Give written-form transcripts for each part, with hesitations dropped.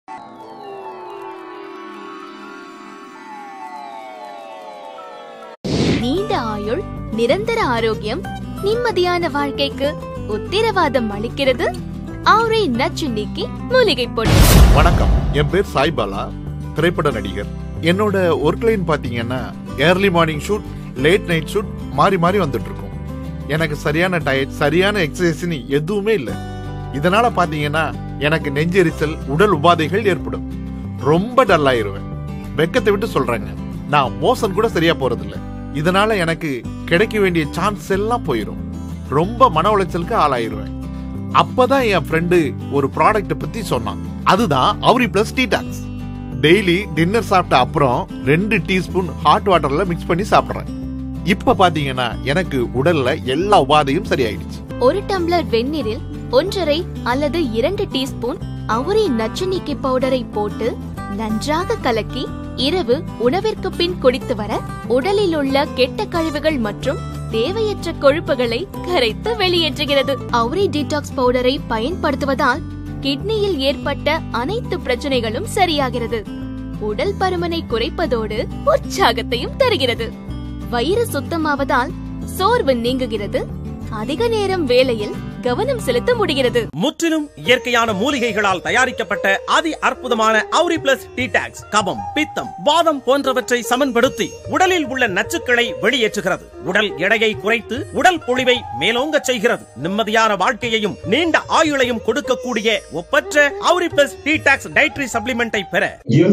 நீண்ட ஆயுள், நிரந்தர ஆரோக்கியம், நிம்மதியான வாழ்க்கைக்கு உத்தரவாதம் அளிக்கிறது ஆவுரை நச்சு நீக்கி மூலிகை பொடி. வணக்கம், என் பேர் சாய்பாலா, திரைப்பட நடிகர். என்னோட ஒர்க் லைன் பாத்தீங்கன்னா early morning shoot, late night shoot மாறி மாறி வந்துட்டு இருக்கும். எனக்கு சரியான டயட், சரியான எக்ஸசைஸ்னு எதுவுமே இல்லை. இதனால பாத்தீங்கன்னா எனக்கு நெஞ்செரிச்சல், உடல் உபாதைகள் ஏற்படும். ரொம்ப டல்லாயிருவேன். வெக்கத்தை விட்டு சொல்றேங்க, நான் மோசன் கூட சரியா போறதில்லை. இதனால எனக்கு கிடைக்க வேண்டிய சான்ஸ் எல்லாம் போயிடும். ரொம்ப மன உளைச்சலுக்கு ஆளாயிருவேன். அப்பதான் என் ஃப்ரெண்டு ஒரு ப்ராடக்ட் பத்தி சொன்னான். அதுதான் Auri plus detox. Daily dinner சாப்பிட்ட அப்புறம் 2 டீஸ்பூன் ஹாட் வாட்டர்ல மிக்ஸ் பண்ணி சாப்பிடுறேன். இப்ப பாத்தீங்கன்னா எனக்கு உடல்ல எல்லா உபாதையும் சரியாயிடுச்சு. ஒரு டம்ளர் வெந்நீரில் 1.5 அல்லது 2 டீஸ்பூன் ஆவுரி நச்சு நீக்கி பவுடரை போட்டு நன்றாக கலக்கி இரவு உணவிற்கு பின் குடித்து வர உடலில் உள்ள கெட்ட கழிவுகள் மற்றும் தேவையற்ற கொழுப்புகளை கரைத்து வெளியேற்றுகிறது. ஆவுரி டீடாக்ஸ் பவுடரை பயன்படுத்துவதால் கிட்னியில் ஏற்பட்ட அனைத்து பிரச்சனைகளும் சரியாகிறது. உடல் பருமனை குறைப்பதோடு உற்சாகத்தையும் தருகிறது. வயிறு சுத்தமாவதால் சோர்வு நீங்குகிறது. அதிக நேரம் வேலையில் கவனம் செலுத்த முடிகிறது. முற்றிலும் இயற்கையான மூலிகைகளால் தயாரிக்கப்பட்ட அதி அற்புதமான ஆவுரி பிளஸ் டீடாக்ஸ் கபம், பித்தம், வாதம் போன்றவற்றை சமன்படுத்தி உடலில் உள்ள நச்சுக்களை வெளியேற்றுகிறது. உடல் எடையை குறைத்து உடல் பொலிவை மேலோங்க செய்கிறது. நிம்மதியான வாழ்க்கையையும் நீண்ட ஆயுளையும் கொடுக்கக்கூடிய ஒப்பற்ற ஆவுரி பிளஸ் டீடாக்ஸ் டயட்ரி சப்ளிமெண்டை பெற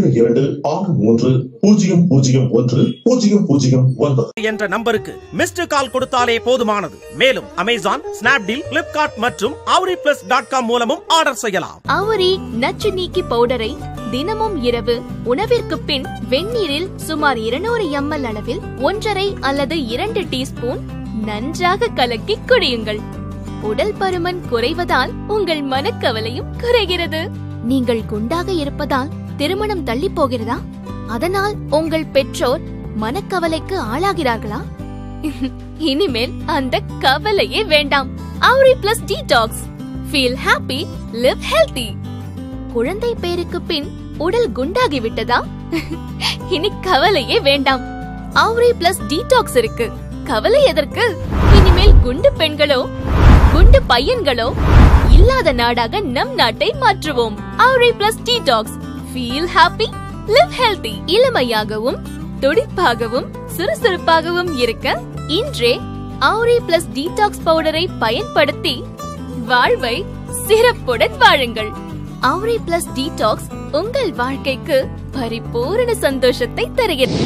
7263001009 என்ற நம்பருக்கு மிஸ்டு கால் கொடுத்தாலே போதுமானது. மேலும் அமேசான், ஸ்னாப்டீல், பிளிப்கார்ட் மற்றும் auriplus.com மூலமும் ஆர்டர் செய்யலாம். ஆவுரி நச்சு நீக்கி பவுடரை தினமும் இரவு உணவிற்கு பின் வெந்நீரில் சுமார் 200 ml அளவில் 1.5 அல்லது 2 டீஸ்பூன் நன்றாக கலக்கி குடியுங்கள். உடல் பருமன் குறைவதால் உங்கள் மனக்கவலையும் குறைகிறது. நீங்கள் குண்டாக இருப்பதால் திருமணம் தள்ளி போகிறதா? அதனால் உங்கள் பெற்றோர் மனக்கவலைக்கு ஆளாகிறார்களா? இனிமேல் அந்த கவலையே வேண்டாம். Auri plus detox. Feel happy, live healthy. குழந்தை பேருக்கு பின் உடல் குண்டாகி விட்டதா? இனி கவலையே வேண்டாம். ஆவுரி பிளஸ் டீடாக்ஸ் இருக்கு. கவலை எதற்கு? இனிமேல் குண்டு பெண்களோ குண்டு பையன்களோ இல்லாத நாடாக நம் நாட்டை மாற்றுவோம். Auri plus detox. Feel happy, live healthy. இளமையாகவும் துடிப்பாகவும் சுறுசுறுப்பாகவும் இருக்க இன்றே ஆவுரி பிளஸ் டீடாக்ஸ் பவுடரை பயன்படுத்தி வாழ்வை சிறப்புடன் வாழுங்கள். ஆவுரி பிளஸ் டீடாக்ஸ் உங்கள் வாழ்க்கைக்கு பரிபூரண சந்தோஷத்தை தருகிறது.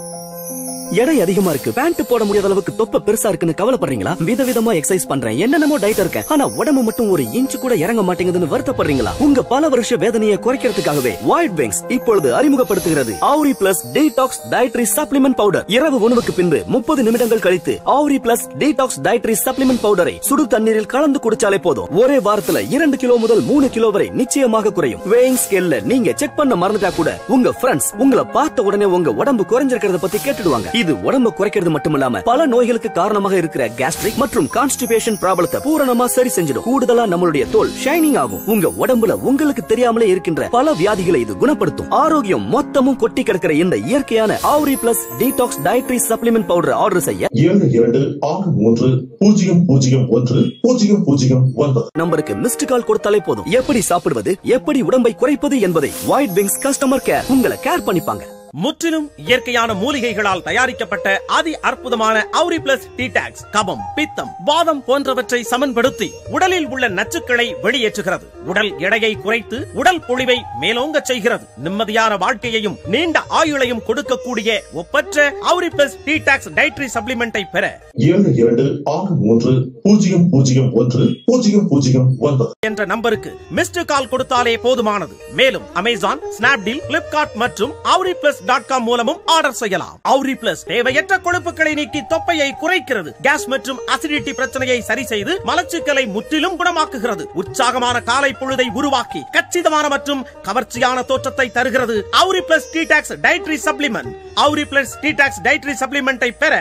எடை அதிகமா இருக்கு, பேண்ட் போட முடியாத அளவுக்கு தொப்பை பெருசா இருக்குன்னு கவலைப்படுறீங்களா? விதவிதமா எக்ஸசைஸ் பண்றேன், என்னென்னமோ டயட் இருக்கேன், ஆனா உடம்பு மட்டும் ஒரு இன்ச் கூட இறங்க மாட்டேங்குதுன்னு வருத்தப்படுறீங்களா? உங்க பல வருஷ வேதனையை குறைக்கிறதுக்காகவே வைட் விங்ஸ் இப்பொழுது அறிமுகப்படுத்துகிறது Auri plus detox dietary supplement powder. இரவு உணவுக்கு பின்பு 30 நிமிடங்கள் கழித்து Auri plus detox dietary supplement பவுடரை சுடு தண்ணீரில் கலந்து குடிச்சாலே போதும். ஒரே வாரத்துல 2 கிலோ முதல் 3 கிலோ வரை நிச்சயமாக குறையும். வேயிங் ஸ்கேல்ல நீங்க செக் பண்ண மறந்துட்டா கூட உங்க ஃப்ரெண்ட்ஸ் உங்களை பார்த்த உடனே உங்க உடம்பு குறைஞ்சிருக்கிறத பத்தி கேட்டுடுவாங்க. இது உடம்பு குறைக்கிறது மட்டுமில்லாம பல நோய்களுக்கு காரணமாக இருக்கிற கேஸ்ட்ரிக் மற்றும் கான்ஸ்டிபேஷன் ப்ராப்ளத்தை பூரணமா சரி செஞ்சிடும். கூடுதலா நம்மளுடைய தோல் ஷைனிங் ஆகும். உங்க உடம்புல உங்களுக்கு தெரியாமலே இருக்கின்ற பல வியாதிகளை இது குணப்படுத்தும். ஆரோக்கியம் மொத்தமும் கொட்டி கிடக்கிற இந்த இயற்கையான Auri plus detox dietary supplement powder order செய்ய 7263001009 நம்பருக்கு மிஸ்டு கால் கொடுத்தாலே போதும். எப்படி சாப்பிடுவது, எப்படி உடம்பை குறைப்பது என்பதை வைட் விங்ஸ் கஸ்டமர் கேர் உங்களை கேர் பண்ணிப்பாங்க. முற்றிலும் இயற்கையான மூலிகைகளால் தயாரிக்கப்பட்ட அதி அற்புதமான ஆவுரி பிளஸ் டீடாக்ஸ் கபம், பித்தம், வாதம் போன்றவற்றை சமன்படுத்தி உடலில் உள்ள நச்சுக்களை வெளியேற்றுகிறது. உடல் எடையை குறைத்து உடல் பொலிவை மேலோங்க செய்கிறது. நிம்மதியான வாழ்க்கையையும் நீண்ட ஆயுளையும் கொடுக்கக்கூடிய ஒப்பற்ற ஆவுரி பிளஸ் டீடாக்ஸ் டயட்ரி சப்ளிமெண்டை பெற 7263001009 என்ற நம்பருக்கு மிஸ்டு கால் கொடுத்தாலே போதுமானது. மேலும் அமேசான், ஸ்னாப்டீல், பிளிப்கார்ட் மற்றும் auriplus.com auriplus.com மூலமும் ஆர்டர் செய்யலாம். Auri Plus தேவையற்ற கொழுப்புகளை நீக்கி தொப்பையை குறைக்கிறது. கேஸ் மற்றும் அசிடிட்டி பிரச்சனையை சரி செய்து மலச்சிக்கலை முற்றிலும் குணமாக்குகிறது. உற்சாகமான காலை பொழுதை உருவாக்கி கச்சிதமான மற்றும் கவர்ச்சியான தோற்றத்தை தருகிறது. Auri Plus T-Tax Dietary Supplement. Auri Plus T-Tax Dietary Supplement ஐ பெற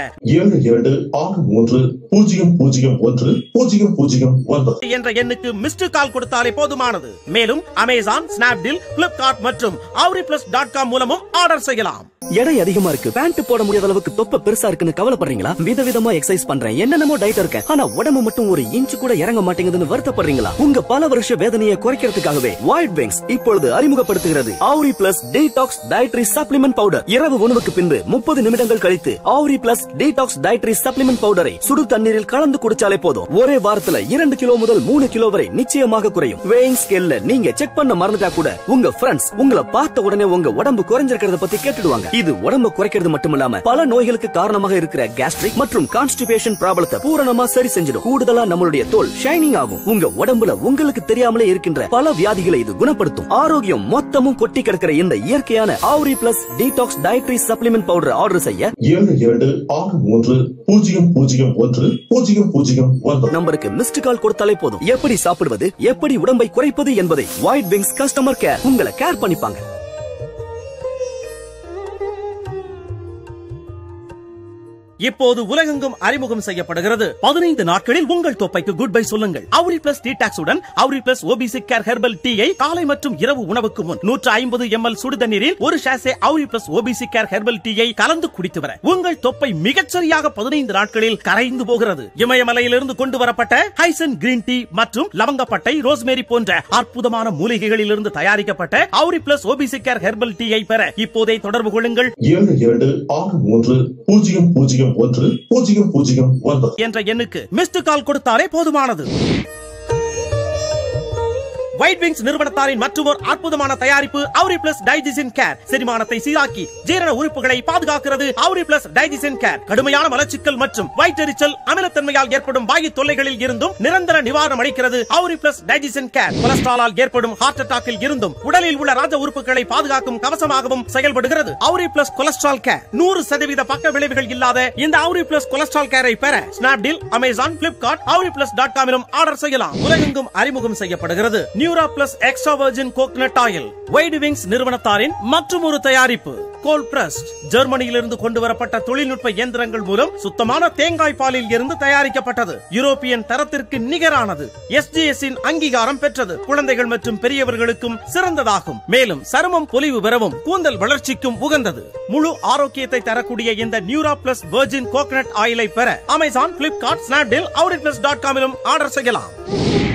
7263001009 என்ற எண்ணுக்கு மிஸ்டு கால் கொடுத்தாலே போதுமானது. மேலும் அமேசான், ஸ்னாப்டீல், பிளிப்கார்ட் மற்றும் auriplus.com மூலமும் ஆர்டர் செய்யலாம். எடை அதிகமா இருக்கு, பேண்ட் போட முடியாத அளவுக்கு தொப்பை பெருசா இருக்குன்னு கவலைப்படுறீங்களா? விதவிதமா எக்ஸசைஸ் பண்றேன், என்னென்னமோ டயட் இருக்கேன், ஆனா உடம்பு மட்டும் ஒரு இன்ச் கூட இறங்க மாட்டேங்குதுன்னு வருத்தப்படுறீங்களா? உங்க பல வருஷ வேதனையை குறைக்கிறதுக்காகவே வைட் விங்ஸ் இப்பொழுது அறிமுகப்படுத்துகிறது Auri Plus Detox Dietary Supplement Powder. இரவு உணவுக்கு பின்பு 30 நிமிடங்கள் கழித்து Auri Plus Detox Dietary Supplement Powder-ஐ சுடு தண்ணீரில் கலந்து குடிச்சாலே போதும். ஒரே வாரத்துல 2 கிலோ முதல் 3 கிலோ வரை நிச்சயமாக குறையும். weighing scale-ல நீங்க செக் பண்ண மறந்துட்டா கூட உங்க ஃப்ரெண்ட்ஸ் உங்களை பார்த்த உடனே உங்க உடம்பு குறைஞ்சிருக்கிறத பத்தி கேட்டுடுவாங்க. இது உடம்பு குறைக்கிறது மட்டுமில்லாம பல நோய்களுக்கு காரணமாக இருக்கிற கேஸ்ட்ரிக் மற்றும் கான்ஸ்டிபேஷன் ப்ராப்ளத்தை பூரணமா சரி செஞ்சிடும். கூடுதலா நம்மளுடைய தோல் ஷைனிங் ஆகும். உங்க உடம்புல உங்களுக்கு தெரியாமலே இருக்கின்ற பல வியாதிகளை இது குணப்படுத்தும். ஆரோக்கியம் மொத்தமும் கொட்டி கிடக்கிற இந்த இயற்கையான Auri Plus Detox Dietary Supplement Powder order செய்ய 7263001009 நம்பருக்கு மிஸ்டு கால் கொடுத்தாலே போதும். எப்படி சாப்பிடுவது, எப்படி உடம்பை குறைப்பது என்பதை வைட் விங்ஸ் கஸ்டமர் கேர் உங்களை கேர் பண்ணிப்பாங்க. இப்போது உலகெங்கும் அறிமுகம் செய்யப்படுகிறது 15 நாட்களில் உங்கள் தொப்பைக்கு குட் பை சொல்லுங்கள். Auri Plus T-Tax உடன் Auri Plus OBC Care Herbal Tea-ஐ காலை மற்றும் இரவு உணவுக்கு முன் 150 ml சுடு தண்ணீரில் ஒரு sachet Auri Plus OBC Care Herbal Tea-ஐ கலந்து குடித்து வர உங்கள் தொப்பை மிகச்சரியாக 15 நாட்களில் கரைந்து போகிறது. இமயமலையிலிருந்து கொண்டு வரப்பட்ட ஹைசன் கிரீன் டீ மற்றும் லவங்கப்பட்டை, ரோஸ்மேரி போன்ற அற்புதமான மூலிகைகளில் இருந்து தயாரிக்கப்பட்ட Auri Plus OBC Care Herbal Tea-ஐ பெற இப்போதே தொடர்பு கொள்ளுங்கள். 7263001009 என்ற எண்ணுக்கு மிஸ்டு கால் கொடுத்தாலே போதுமானது. வைட் விங்ஸ் நிறுவனத்தாரின் மற்றொரு அற்புதமான தயாரிப்பு Auri Plus Digestion Care. செரிமானத்தை சீராக்கி ஜீரண உறுப்புகளை பாதுகாக்கிறது. Auri Plus Digestion Care கடுமையான மலச்சிக்கல் மற்றும் வயிற்றெரிச்சல், அமிலத்தன்மையால் ஏற்படும் வாயு தொல்லைகளில் இருந்தும் நிரந்தர நிவாரணம் அளிக்கிறது. Auri Plus Digestion Care கொலஸ்ட்ராலால் ஏற்படும் ஹார்ட் அட்டாக்கில் இருந்தும் உடலில் உள்ள ராஜ உறுப்புகளை பாதுகாக்கும் கவசமாகவும் செயல்படுகிறது. Auri Plus Cholesterol Care 100% பக்க விளைவுகள் இல்லாத இந்த Auri Plus Cholesterol Care-ஐ பெற ஸ்னாப்டீல், அமேசான், பிளிப்கார்ட், auriplus.com-இலும் ஆர்டர் செய்யலாம். உலகெங்கும் அறிமுகம் செய்யப்படுகிறது Neura Plus Extra Virgin Coconut Oil. White wings நிறுவனத்தாரின் மற்றொரு தயாரிப்பு கோல்ட் பிரஸ்ட். ஜெர்மனியிலிருந்து கொண்டு வரப்பட்ட தொழில்நுட்ப இயந்திரங்கள் மூலம் சுத்தமான தேங்காய் பாலில் இருந்து தயாரிக்கப்பட்டது. யூரோப்பியன் தரத்திற்கு நிகரானது. SGS-இன் அங்கீகாரம் பெற்றது. குழந்தைகள் மற்றும் பெரியவர்களுக்கும் சிறந்ததாகும். மேலும் சருமம் பொலிவு பெறவும் கூந்தல் வளர்ச்சிக்கும் உகந்தது. முழு ஆரோக்கியத்தை தரக்கூடிய இந்த நியூரா பிளஸ் வெர்ஜின் கோகனட் ஆயிலை பெற அமேசான், பிளிப்கார்ட், ஸ்னாப்டீல், auriplus.com-இலும் ஆர்டர் செய்யலாம்.